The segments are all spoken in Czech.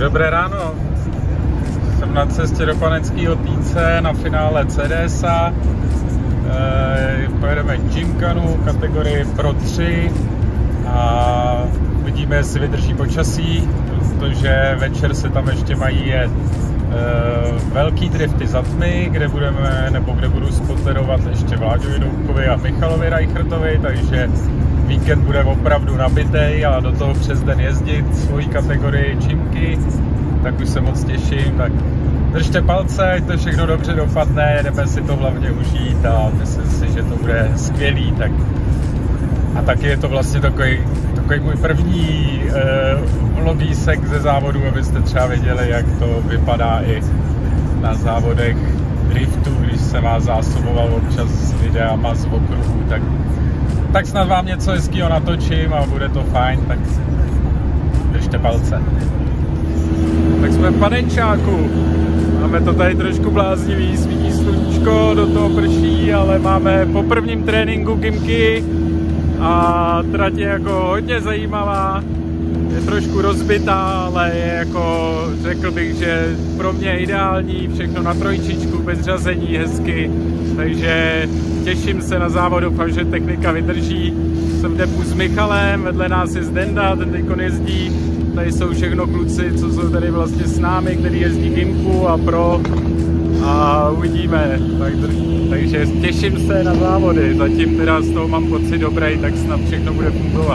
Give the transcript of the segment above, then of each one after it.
Dobré ráno, jsem na cestě do Paneckého Týnce na finále CDSA. Pojedeme Gymkhanu kategorii Pro 3 a vidíme, jestli vydrží počasí, protože večer se tam ještě mají jet velký drifty za tmy, kde budu spotlerovat ještě Vláďovi Doubkovi a Michalovi Reichertovi, takže víkend bude opravdu nabitej a do toho přes den jezdit svojí kategorii Gymky, tak už se moc těším. Tak držte palce, ať to všechno dobře dopadne, jedeme si to hlavně užít a myslím si, že to bude skvělý. A taky je to vlastně takový můj první vlogísek ze závodu, abyste třeba věděli, jak to vypadá i na závodech driftu, když se vás zásoboval občas s videama z okruhu, tak snad vám něco hezkýho natočím a bude to fajn, tak držte palce. Tak jsme v Panenčáku, máme to tady trošku bláznivý, svítí sluníčko, do toho prší, ale máme po prvním tréninku Gymky a trať je jako hodně zajímavá, je trošku rozbitá, ale je jako, řekl bych, že pro mě ideální, všechno na trojčičku, bez řazení, hezky, takže těším se na závod, doufám, že technika vydrží. Jsem v depu s Michalem, vedle nás je Zdenda, ten teďko jezdí, tady jsou všechno kluci, co jsou tady vlastně s námi, který jezdí Gymku a Pro a uvidíme, takže těším se na závody, zatím teda z toho mám pocit dobrý, tak snad všechno bude fungovat.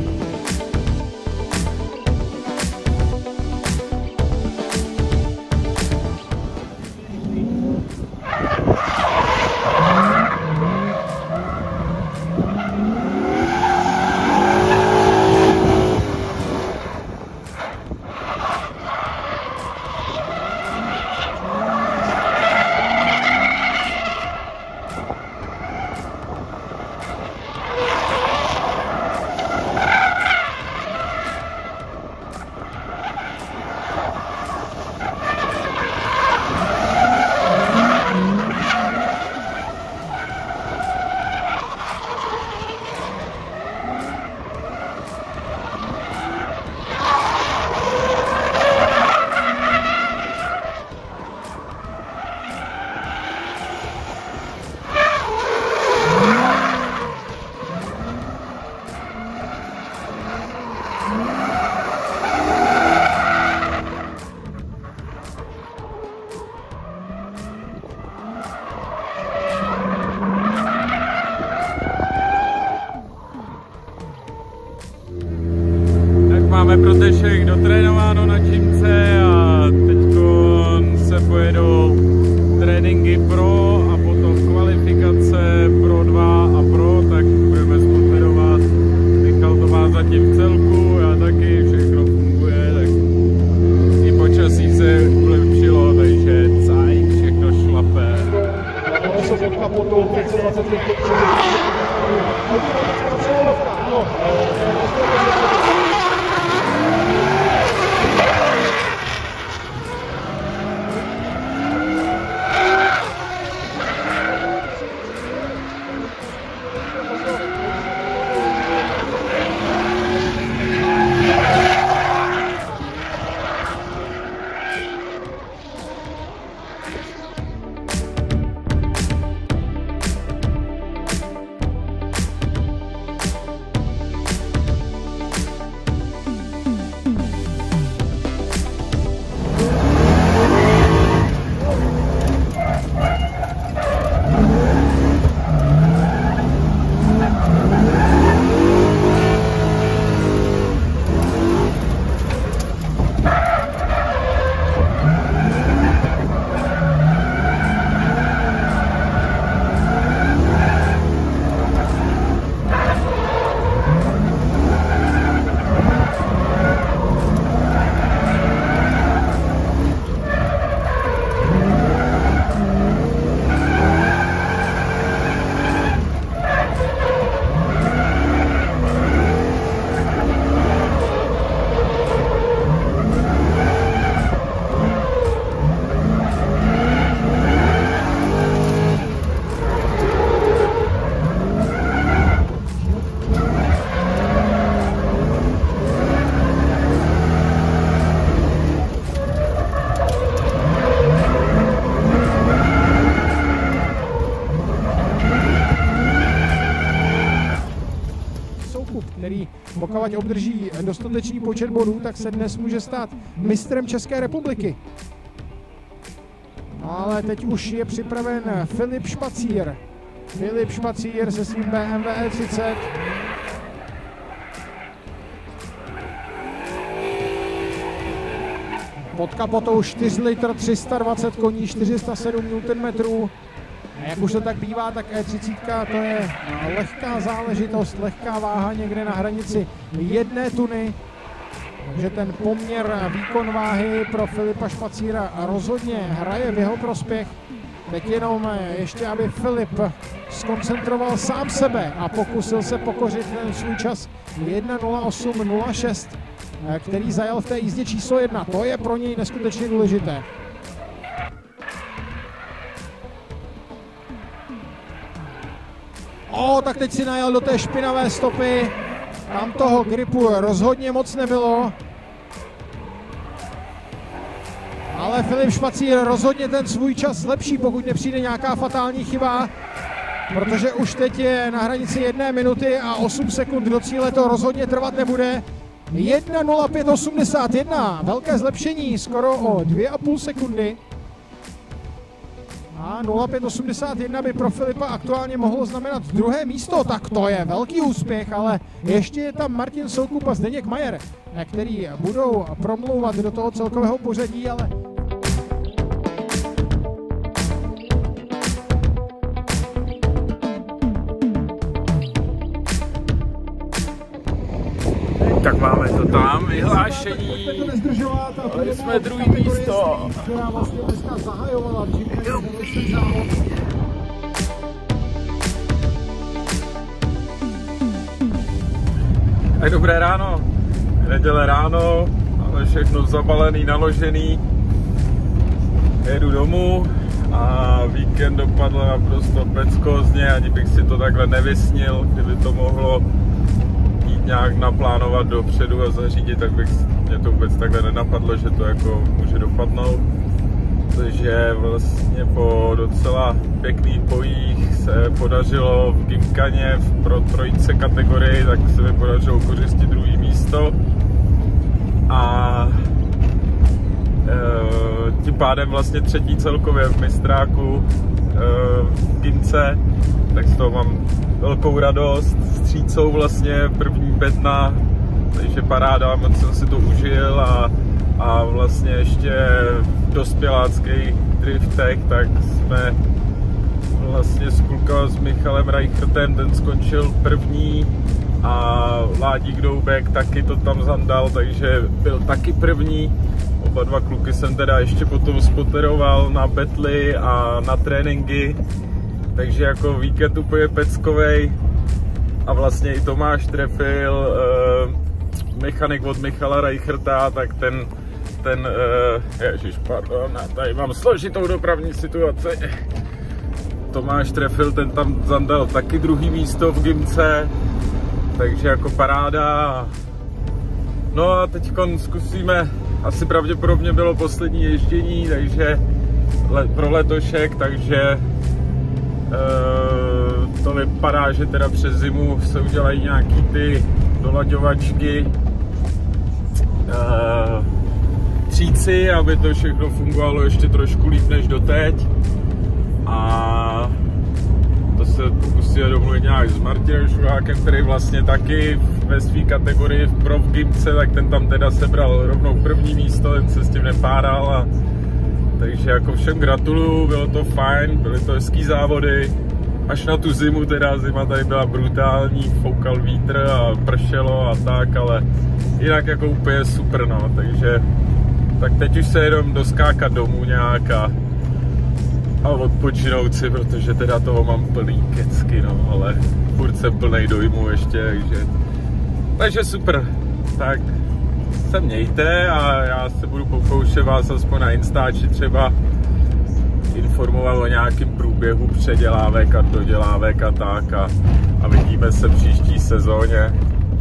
Máme pro dnešek dotrénováno na Gymce a teď se pojedou tréninky Pro a potom kvalifikace Pro 2 a Pro, tak budeme spotlerovat. Michal to má zatím v celku, já taky, všechno funguje, tak i počasí se ulepšilo, takže cajk, všechno šlape. Soukup, který pokud obdrží dostatečný počet bodů, tak se dnes může stát mistrem České republiky. Ale teď už je připraven Filip Špacír. Filip Špacír se svým BMW E30. Pod kapotou 4 litr 320 koní, 407 Nm. A jak už to tak bývá, tak E30 to je lehká záležitost, lehká váha někde na hranici 1 tuny. Takže ten poměr výkon váhy pro Filipa Špacíra rozhodně hraje v jeho prospěch. Teď jenom ještě, aby Filip zkoncentroval sám sebe a pokusil se pokořit ten svůj čas 1:08:06, který zajel v té jízdě číslo 1. To je pro něj neskutečně důležité. Tak teď si najel do té špinavé stopy. Tam toho gripu rozhodně moc nebylo. Ale Filip Špacír rozhodně ten svůj čas zlepší, pokud nepřijde nějaká fatální chyba. Protože už teď je na hranici 1 minuty a 8 sekund do cíle, to rozhodně trvat nebude. 1:05:81, velké zlepšení, skoro o 2,5 sekundy. A 0:5:81 by pro Filipa aktuálně mohlo znamenat druhé místo, tak to je velký úspěch, ale ještě je tam Martin Soukup a Zdeněk Majer, který budou promlouvat do toho celkového pořadí, ale... Tak máme to tam, vyhlášení, ale jsme druhý místo. Která vlastně dneska zahajovala ten závod. Tak dobré ráno, neděle ráno, ale všechno zabalený, naložený. Jedu domů a víkend dopadl naprosto peckozně, ani bych si to takhle nevysnil, kdyby to mohlo nějak naplánovat dopředu a zařídit, tak mě to vůbec takhle nenapadlo, že to jako může dopadnout. Takže vlastně po docela pěkných bojích se podařilo v Gymkhaně pro trojice kategorii, tak se mi podařilo ukořistit druhé místo. A tím pádem vlastně třetí celkově v mistráku v Gymce, tak z toho mám velkou radost. Střícou vlastně první bedna, takže paráda, moc jsem si to užil a vlastně ještě v dospěláckých driftech, tak jsme vlastně s klukama s Michalem Reichertem, ten skončil první a Ládík Doubek taky to tam zandal, takže byl taky první. Oba dva kluky jsem teda ještě potom spoteroval na betly a na tréninky, takže jako víkend úplně peckovej. A vlastně i Tomáš trefil, mechanik od Michala Reicherta, tak ten ježišpardon, tady mám složitou dopravní situaci. Tomáš trefil, ten tam zandal taky druhý místo v Gymce, takže jako paráda. No a teď zkusíme, asi pravděpodobně bylo poslední ježdění, takže pro letošek, takže to vypadá, že teda přes zimu se udělají nějaký ty dolaďovačky, tříci, aby to všechno fungovalo ještě trošku líp než doteď. A to se pokusíme domluvit nějak s Martinem Šuhákem, který vlastně taky ve své kategorii pro v Gymce, tak ten tam teda sebral rovnou první místo, ten se s tím nepáral. Takže jako všem gratuluju, bylo to fajn, byly to hezký závody. Až na tu zimu, teda zima tady byla brutální, foukal vítr a pršelo a tak, ale jinak jako úplně super, no, takže tak teď už se jenom doskákat domů nějak a odpočinout si, protože teda toho mám plný kecky, no, ale furt jsem plnej dojmu ještě, takže super, tak se mějte a já se budu pokoušet vás aspoň na Instači třeba informovat o nějakém průběhu předělávek a dodělávek a tak a vidíme se příští sezóně.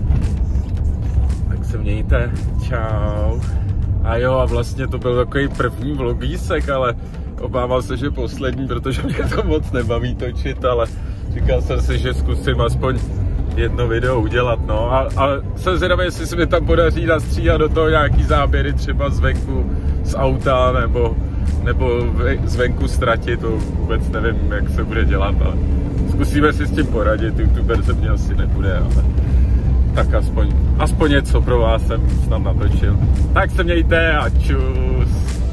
Tak se mějte, čau. A jo, a vlastně to byl takový první vlogísek, ale obával se, že poslední, protože mě to moc nebaví točit, ale říkal jsem si, že zkusím aspoň jedno video udělat, no. A jsem zvědavý, jestli se mi tam podaří nastříhat do toho nějaký záběry třeba zvenku z auta, nebo zvenku z trati, to vůbec nevím, jak se bude dělat, ale zkusíme si s tím poradit, youtuber se mě asi nebude, ale tak aspoň něco pro vás jsem snad natočil. Tak se mějte a čus.